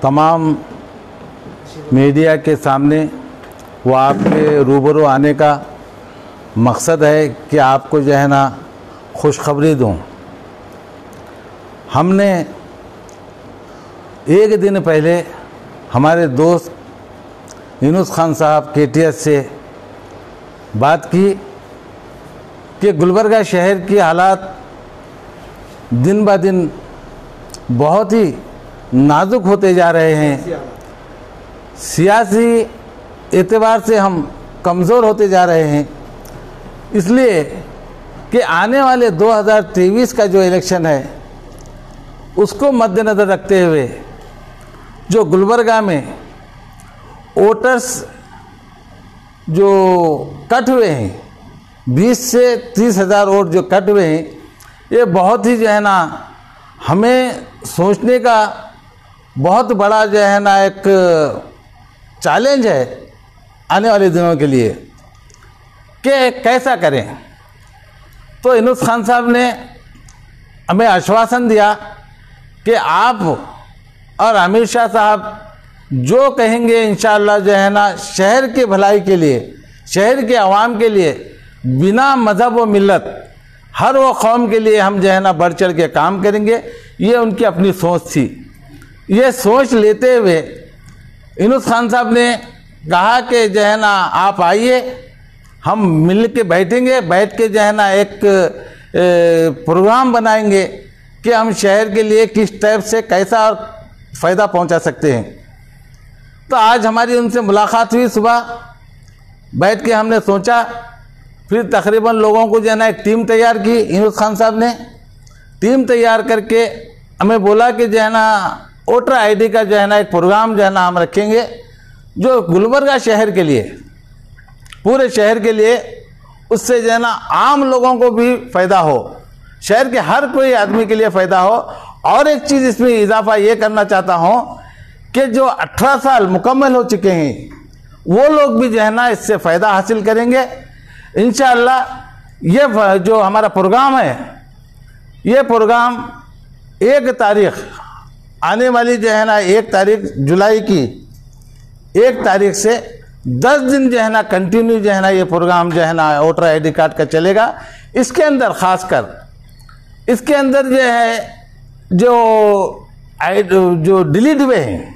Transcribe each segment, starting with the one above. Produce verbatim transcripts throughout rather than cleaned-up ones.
तमाम मीडिया के सामने वो आपके रूबरू आने का मकसद है कि आपको जो है ना खुशखबरी दूँ। हमने एक दिन पहले हमारे दोस्त यूनुस खान साहब के टी एस से बात की कि गुलबर्गा शहर की हालात दिन ब दिन बहुत ही नाजुक होते जा रहे हैं। सियासी एतबार से हम कमज़ोर होते जा रहे हैं, इसलिए कि आने वाले दो हज़ार तेईस का जो इलेक्शन है उसको मद्देनज़र रखते हुए जो गुलबर्गा में वोटर्स जो कट हुए हैं, बीस से तीस हज़ार वोट जो कट हुए हैं, ये बहुत ही जो है ना हमें सोचने का बहुत बड़ा जो है ना एक चैलेंज है आने वाले दिनों के लिए कि कैसा करें। तो यूनुस खान साहब ने हमें आश्वासन दिया कि आप और अमित शाह साहब जो कहेंगे इंशाअल्लाह जो है ना शहर की भलाई के लिए, शहर के आवाम के लिए, बिना मज़हब व मिल्लत हर वो कौम के लिए हम जो है ना बढ़ चढ़ के काम करेंगे। ये उनकी अपनी सोच थी। ये सोच लेते हुए यूनुस खान साहब ने कहा कि जो है ना आप आइए, हम मिल के बैठेंगे, बैठ के जो है ना एक प्रोग्राम बनाएंगे कि हम शहर के लिए किस टाइप से कैसा फ़ायदा पहुंचा सकते हैं। तो आज हमारी उनसे मुलाकात हुई सुबह, बैठ के हमने सोचा, फिर तकरीबन लोगों को जो है ना एक टीम तैयार की। यूनुस खान साहब ने टीम तैयार करके हमें बोला कि जो है ना वोटर आईडी का जो है ना एक प्रोग्राम जो है ना हम रखेंगे जो गुलबर्गा शहर के लिए, पूरे शहर के लिए, उससे जो है ना आम लोगों को भी फ़ायदा हो, शहर के हर कोई आदमी के लिए फ़ायदा हो। और एक चीज़ इसमें इजाफा ये करना चाहता हूँ कि जो अठारह साल मुकम्मल हो चुके हैं वो लोग भी जो है ना इससे फ़ायदा हासिल करेंगे इंशाअल्लाह। ये जो हमारा प्रोग्राम है, ये प्रोग्राम एक तारीख आने वाली जो है ना एक तारीख जुलाई की एक तारीख से दस दिन जो है ना कंटिन्यू जो है ना ये प्रोग्राम जो है ना वोटर आईडी कार्ड का चलेगा। इसके अंदर ख़ासकर इसके अंदर जो है जो आई जो डिलीट हुए हैं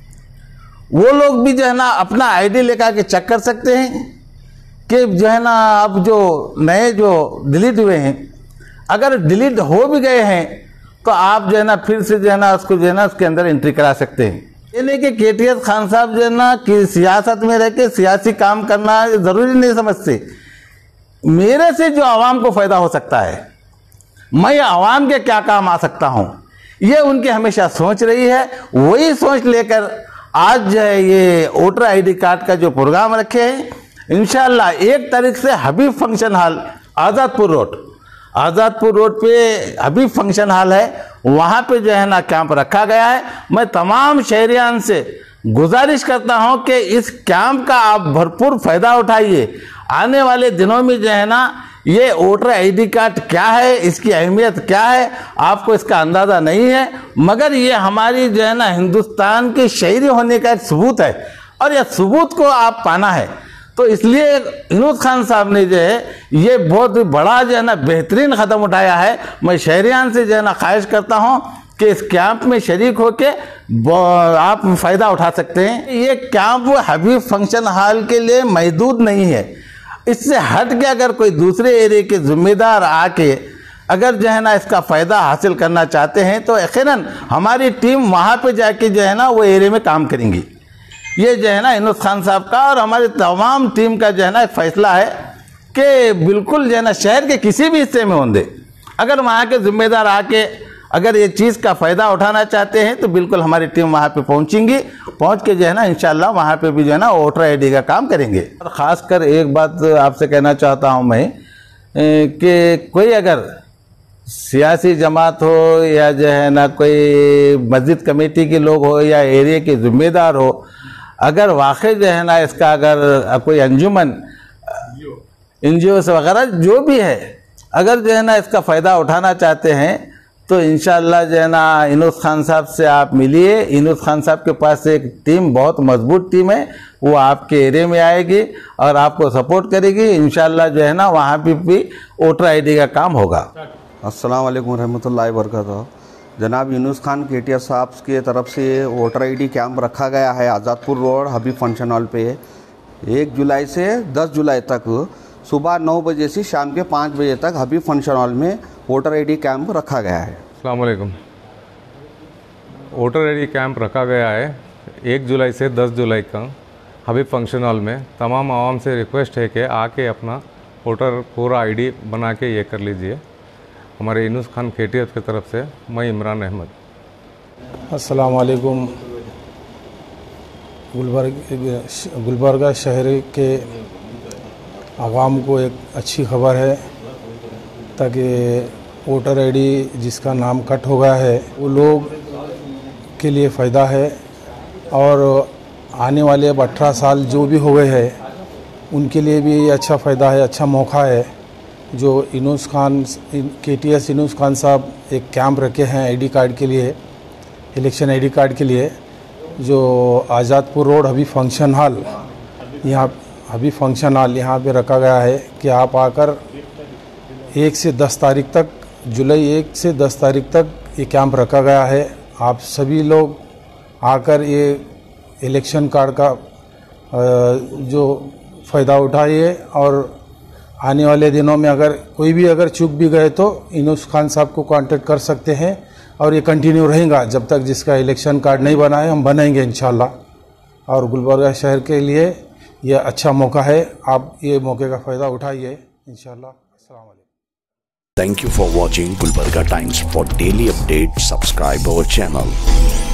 वो लोग भी जो है ना अपना आईडी लेकर के चेक कर सकते हैं कि जो है ना अब जो नए जो डिलीट हुए हैं, अगर डिलीट हो भी गए हैं तो आप जो है ना फिर से जो है ना उसको जो है ना उसके अंदर एंट्री करा सकते हैं। ये नहीं कि के टी एस खान साहब जो है ना कि सियासत में रह के सियासी काम करना ज़रूरी नहीं समझते। मेरे से जो आवाम को फ़ायदा हो सकता है, मैं आवाम के क्या काम आ सकता हूँ, ये उनकी हमेशा सोच रही है। वही सोच लेकर आज जो है ये वोटर आईडी कार्ड का जो प्रोग्राम रखे हैं इंशाअल्लाह एक तारीख से Habib function hall Azadpur road Azadpur road पे हबीब फंक्शन हॉल है, वहाँ पे जो है ना कैंप रखा गया है। मैं तमाम शहरियान से गुजारिश करता हूँ कि इस कैंप का आप भरपूर फ़ायदा उठाइए। आने वाले दिनों में जो है ना ये वोटर आईडी कार्ड क्या है, इसकी अहमियत क्या है, आपको इसका अंदाज़ा नहीं है, मगर ये हमारी जो है ना हिंदुस्तान के शहरी होने का एक सबूत है और यह सबूत को आप पाना है। तो इसलिए यूनुस खान साहब ने जो है ये बहुत बड़ा जो है ना बेहतरीन कदम उठाया है। मैं शहरियान से जो है ना ख्वाहिश करता हूँ कि इस कैंप में शरीक होके आप फ़ायदा उठा सकते हैं। ये कैंप हबीब फंक्शन हॉल के लिए महदूद नहीं है, इससे हट के अगर कोई दूसरे एरिया के ज़िम्मेदार आके अगर जो है ना इसका फ़ायदा हासिल करना चाहते हैं तो यकीनन हमारी टीम वहाँ पे जाके जो है ना वो एरिया में काम करेंगी। ये जो है ना यूनुस खान साहब का और हमारी तमाम टीम का जो है ना एक फ़ैसला है कि बिल्कुल जो है ना शहर के किसी भी हिस्से में होंगे, अगर वहाँ के ज़िम्मेदार आके अगर ये चीज़ का फ़ायदा उठाना चाहते हैं तो बिल्कुल हमारी टीम वहाँ पे पहुँचेंगी, पहुँच के जो है ना इंशाअल्लाह वहाँ पे भी जो है ना वोटर आईडी का काम करेंगे। और ख़ासकर एक बात आपसे कहना चाहता हूँ मैं कि कोई अगर सियासी जमात हो या जो है ना कोई मस्जिद कमेटी के लोग हो या एरिया के ज़िम्मेदार हो, अगर वाकई जो है ना इसका अगर कोई अंजुमन एन जी ओ वगैरह जो भी है अगर जो है ना इसका फ़ायदा उठाना चाहते हैं तो इंशाल्लाह जो है ना इनूस खान साहब से आप मिलिए। इनूस खान साहब के पास एक टीम, बहुत मजबूत टीम है, वो आपके एरिया में आएगी और आपको सपोर्ट करेगी। इंशाल्लाह जो है ना वहाँ पे भी वोटर आईडी का काम होगा। अस्सलाम वालेकुम रहमतुल्लाहि व बरकातहू। जनाब यूनुस खान केटीआर साहब की तरफ से वोटर आईडी कैंप रखा गया है Azadpur road Habib function hall पे एक जुलाई से दस जुलाई तक सुबह नौ बजे से शाम के पाँच बजे तक हबीब फंक्शन हॉल में वोटर आईडी कैंप रखा गया है। अस्सलाम वालेकुम। वोटर आईडी कैंप रखा गया है एक जुलाई से दस जुलाई का हबीब फंक्शन हॉल में। तमाम आवाम से रिक्वेस्ट है कि आके अपना वोटर पूरा आईडी बना के ये कर लीजिए। हमारे यूनुस खान केटीआर की तरफ से मैं इमरान अहमद। अस्सलाम वालेकुम। गुलबर्ग गुलबर्गा शहर के आवाम को एक अच्छी खबर है, ताकि वोटर आईडी जिसका नाम कट हो गया है वो लोग के लिए फ़ायदा है, और आने वाले अब अठारह साल जो भी हो गए हैं उनके लिए भी अच्छा फ़ायदा है, अच्छा मौका है। जो यूनुस खान केटीआर यूनुस खान साहब एक कैंप रखे हैं आईडी कार्ड के लिए, इलेक्शन आईडी कार्ड के लिए, जो Azadpur road Habib function hall, यहाँ हबीब फंक्शन हॉल यहाँ पे रखा गया है कि आप आकर एक से दस तारीख तक, जुलाई एक से दस तारीख तक ये कैंप रखा गया है। आप सभी लोग आकर ये इलेक्शन कार्ड का जो फ़ायदा उठाइए, और आने वाले दिनों में अगर कोई भी अगर चूक भी गए तो यूनुस खान साहब को कांटेक्ट कर सकते हैं, और ये कंटिन्यू रहेगा जब तक जिसका इलेक्शन कार्ड नहीं बना है, हम बनाएंगे इंशाल्लाह। और गुलबर्गा शहर के लिए ये अच्छा मौका है, आप ये मौके का फ़ायदा उठाइए इंशाल्लाह। अस्सलाम वालेकुम। Thank you for watching Gulbarga Times. For daily updates, subscribe our channel.